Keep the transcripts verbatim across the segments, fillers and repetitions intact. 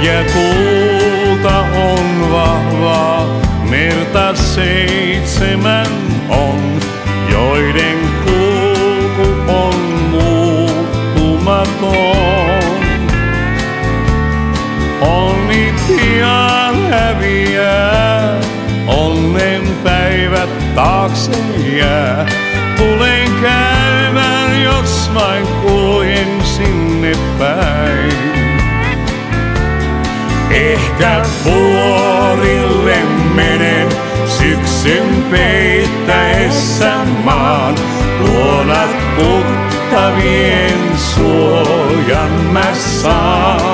Neljä kulta on vahvaa, merta seitsemän on, joiden kulku on muuttumaton. Onni pian häviää, onnen päivät taakse jää. Tulen käymään, jos vain kuljen sinne päin. Ehkä vuorille menen syksyn peittäessä maan. Luona tuttavien suojan mä saan.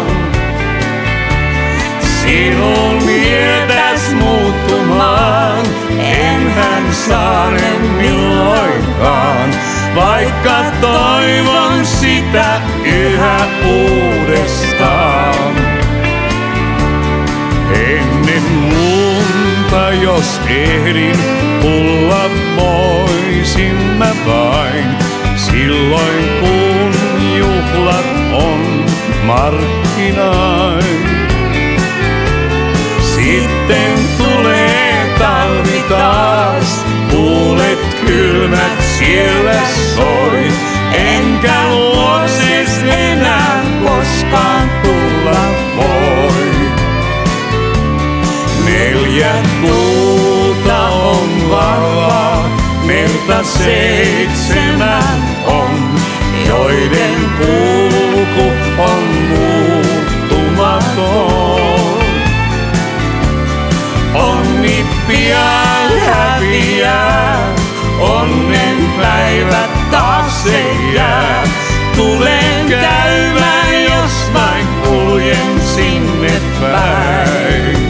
Sinun mietäs muuttumaan, enhän saane milloinkaan, vaikka toivon sitä yhä uudestaan. Ennen lunta, jos ehdin, tulla voisin mä vain, silloin kun juhlat on markkinain. Sitten tulee talvi taas, tuulet kylmät siellä soi, enkä luokses enää koskaan tulla voi. Neljä kulta on vahvaa, merta seitsemän on, joiden kulku on muuttumaton. Onni pian häviää, onnen päivät taakse jää. Tulen käymään, jos vain kuljen sinne päin.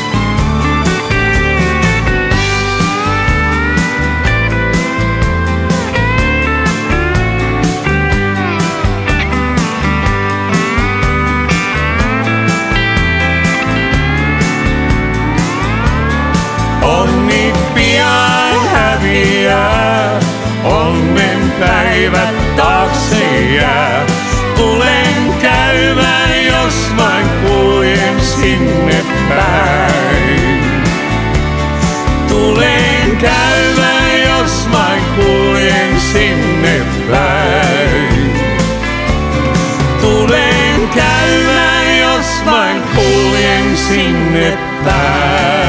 Onni pian häviää, onnen päivät taakse jää. Tulen käymään, jos vain kuljen sinne päin. Tulen käymään, jos vain kuljen sinne päin. Tulen käymään, jos vain kuljen sinne päin.